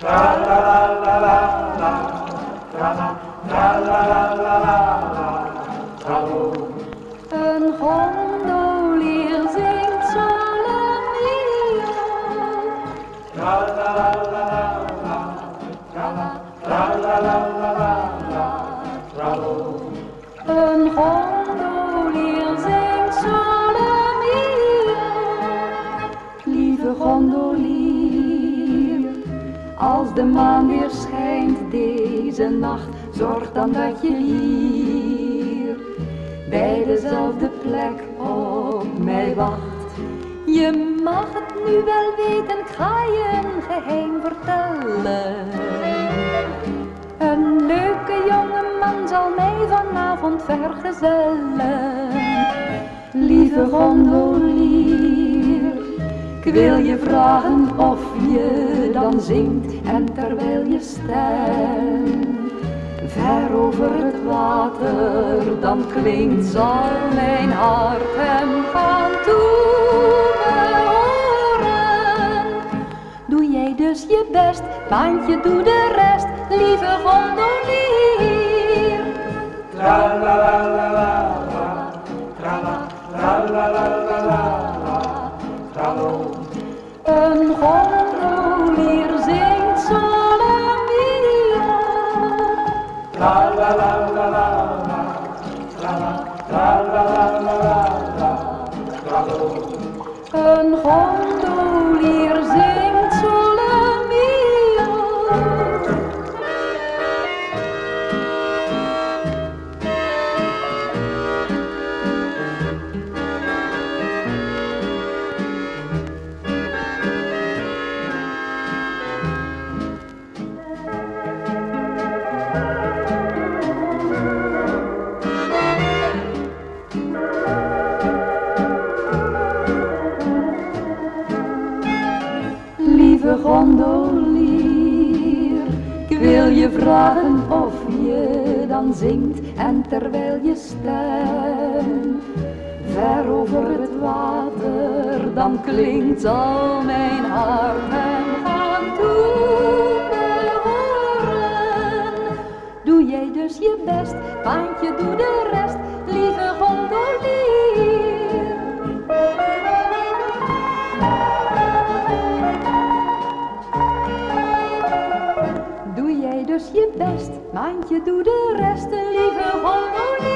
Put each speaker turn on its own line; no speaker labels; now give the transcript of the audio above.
Een gondolier zingt Solomia. Een gondolier zingt Solomia. Lieve gondolier, als de maan weer schijnt deze nacht, zorg dan dat je hier bij dezelfde plek op mij wacht. Je mag het nu wel weten, ik ga je een geheim vertellen. Een leuke jonge man zal mij vanavond vergezellen. Lieve gondolier, ik wil je vragen of je dan zingt en terwijl je stem ver over het water dan klinkt, zal mijn hart hem gaan toebehoren. Doe jij dus je best, maandje doe de rest, lieve gondolier. Tra la la la la la, tra la la la la la, tra lo. Een gondolier zingt Solomia. La la la la la la, tra la la la la la, tra lo. Een gondolier zingt Solomia. Lieve gondolier, ik wil je vragen of je dan zingt en terwijl je stem ver over het water dan klinkt, zal mijn hart hem gaan toebehoren. Doe jij dus je best, maandje doe de rest, lieve gondolier. Doe jij dus je best, maandje doe de rest, lieve gondolier.